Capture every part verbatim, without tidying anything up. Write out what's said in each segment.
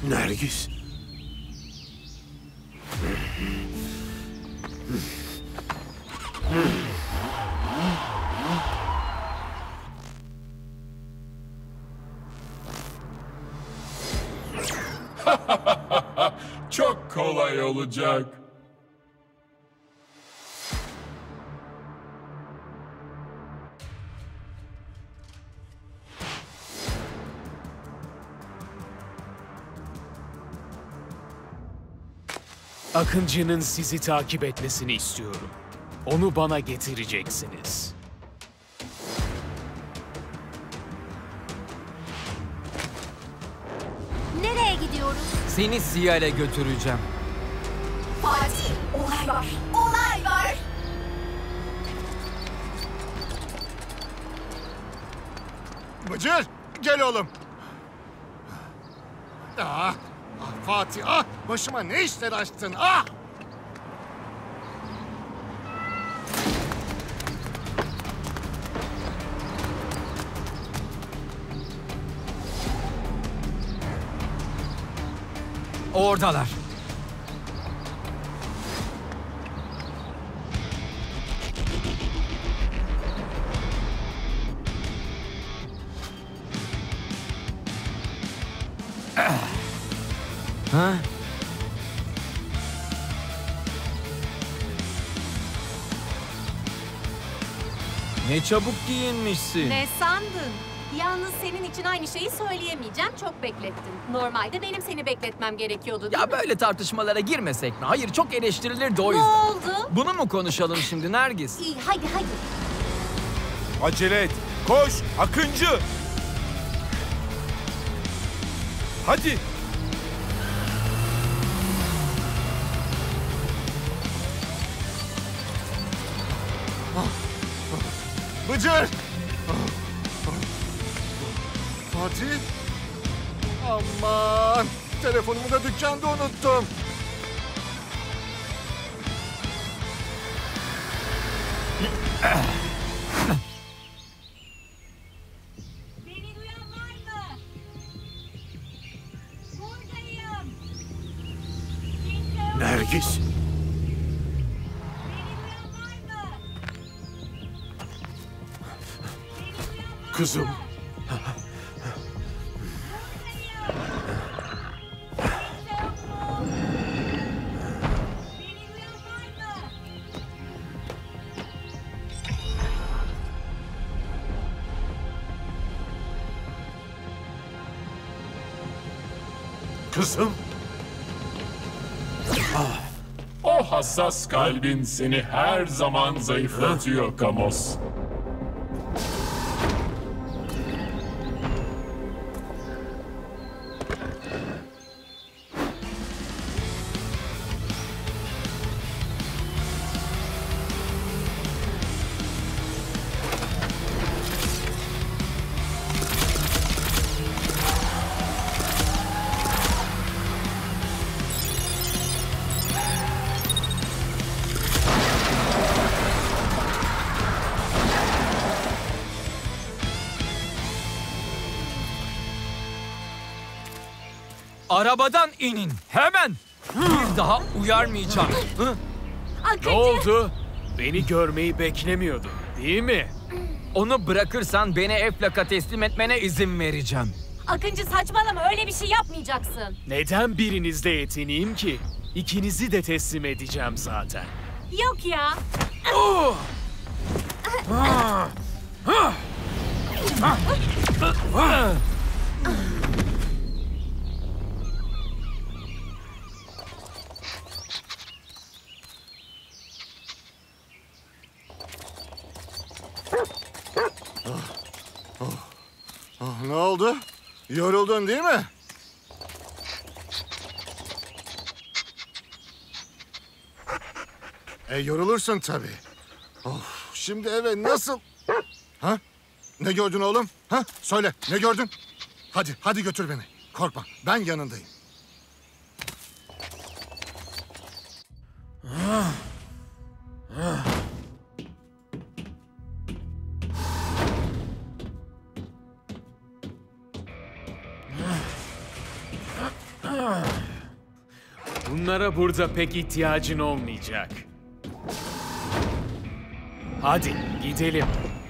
Nergis. Çok kolay olacak. Akıncı'nın sizi takip etmesini istiyorum. Onu bana getireceksiniz. Nereye gidiyoruz? Seni Ziya'ya götüreceğim. Fatih, olay var. Olay var. Bıcır, gel oğlum. Ah, ah Fatih, ah! Başıma ne işler açtın, ah! Oradalar. Ha? Ne çabuk giyinmişsin. Ne sandın? Yalnız senin için aynı şeyi söyleyemeyeceğim. Çok beklettin. Normalde benim seni bekletmem gerekiyordu, değil Ya mi? böyle tartışmalara girmesek mi? Hayır, çok eleştirilirdi o Ne yüzden. oldu? Bunu mu konuşalım şimdi Nergis? İyi, hadi hadi. Acele et. Koş Akıncı. Hadi. Bıcır! Fatih? Aman! Telefonumu da dükkanda unuttum. Beni duyan var mı? Buradayım. Kimse yok. Nergis. Beni duyan var mı? Beni duyan var Kızım. mı? Buradayım. Kimse yok mu? Beni duyan var mı? Kızım. O hassas kalbin seni her zaman zayıflatıyor Kamos. Arabadan inin, hemen! Bir daha uyarmayacağım. Hı? Akıncı. Ne oldu? Beni görmeyi beklemiyordun, değil mi? Onu bırakırsan beni Eflak'a teslim etmene izin vereceğim. Akıncı saçmalama, öyle bir şey yapmayacaksın. Neden birinizde yetineyim ki? İkinizi de teslim edeceğim zaten. Yok ya. Ah, ne oldu? Yoruldun değil mi? E yorulursun tabii. Of, şimdi eve nasıl... Ha? Ne gördün oğlum? Ha? Söyle, ne gördün? Hadi, hadi götür beni. Korkma, ben yanındayım. Bunlara burada pek ihtiyacın olmayacak. Hadi gidelim.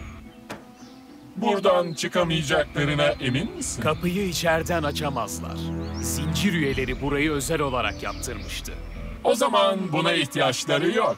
Buradan çıkamayacaklarına emin misin? Kapıyı içeriden açamazlar. Zincir üyeleri burayı özel olarak yaptırmıştı. O zaman buna ihtiyaçları yok.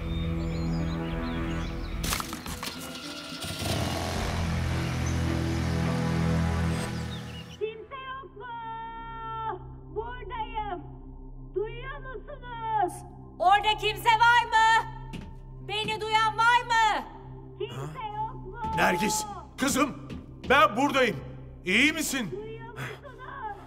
Kimse yok mu? Buradayım. Duyuyor musunuz? Orada kimse var mı? Beni duyan var mı? Kimse yok mu? Nergis, kızım, ben buradayım. İyi misin? Duyuyor musunuz?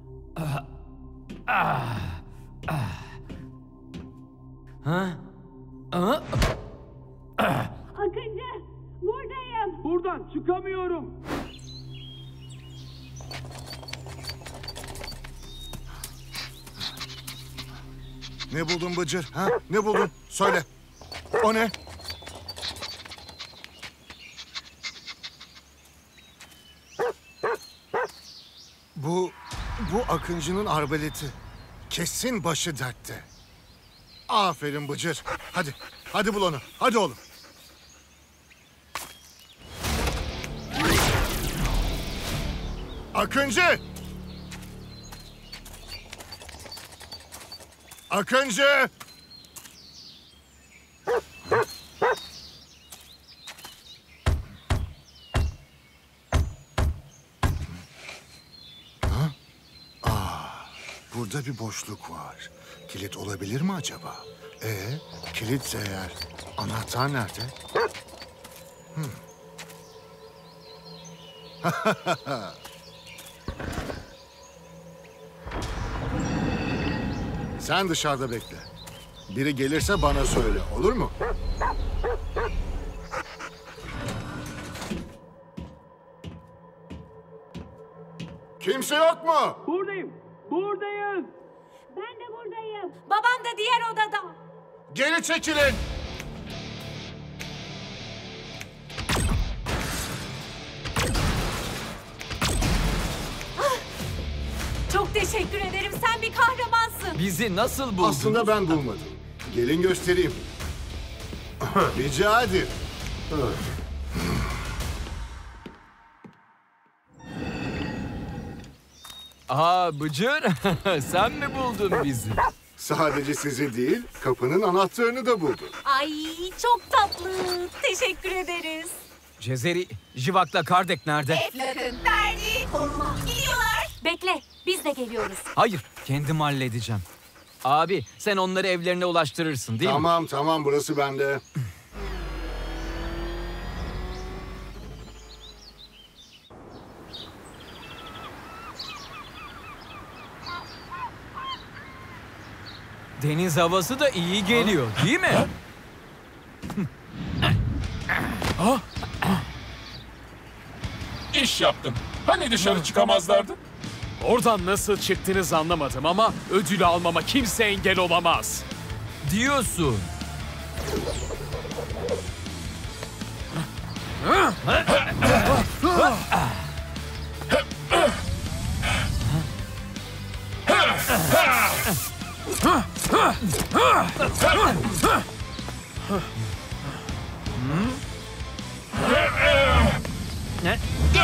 Akıncı, buradayım. Buradan çıkamıyorum. Ne buldun Bıcır? Ha? Ne buldun? Söyle. O ne? Bu, bu Akıncı'nın arbaleti. Kesin başı dertte. Aferin Bıcır. Hadi, hadi bul onu. Hadi oğlum. Akıncı! Akıncı! Ha? Aa, burada bir boşluk var. Kilit olabilir mi acaba? Ee, kilit eğer. Anahtar nerede? Hmm. Sen dışarıda bekle. Biri gelirse bana söyle, olur mu? Kimse yok mu? Buradayım. Buradayım. Ben de buradayım. Babam da diğer odada. Geri çekilin. Çok teşekkür ederim. Sen bir kahramansın. Bizi nasıl buldun? Aslında ben bulmadım. Gelin göstereyim. Rica ederim. Aa Bıcır, sen mi buldun bizi? Sadece sizi değil, kapının anahtarını da buldum. Ay çok tatlı. Teşekkür ederiz. Cezeri, Jivak'la Kardek nerede? Eflak'ın verdiği konuma gidiyorlar. Bekle, biz de geliyoruz. Hayır, kendim halledeceğim. Abi, sen onları evlerine ulaştırırsın değil mi? Tamam tamam, burası bende. Deniz havası da iyi geliyor, değil mi? İş yaptın. Hani dışarı çıkamazlardı? Oradan nasıl çıktınız anlamadım ama ödülü almama kimse engel olamaz. Diyorsun. Ne?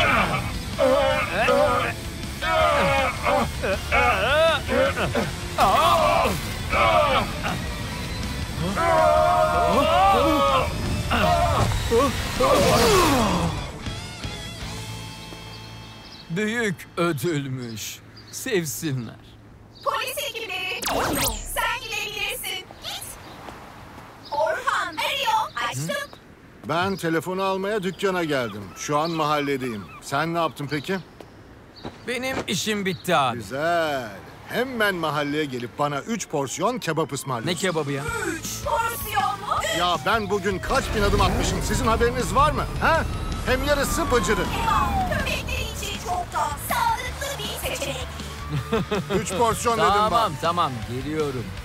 Büyük ödülmüş. Sevsinler. Polis ekipleri, sen gidebilirsin. Git. Orhan arıyor, açtım. Ben telefonu almaya dükkana geldim. Şu an mahalledeyim. Sen ne yaptın peki? Benim işim bitti abi. Güzel. Hemen mahalleye gelip bana üç porsiyon kebap Ne ısmarlıyorsun. kebabı ya? Porsiyon mu? Ya ben bugün kaç bin adım atmışım. Sizin haberiniz var mı? Ha? Hem yarısı Bıcır'ın. Eyvah, köpekler için çok da sağlıklı bir seçenek. Üç porsiyon dedim Tamam ben. tamam geliyorum.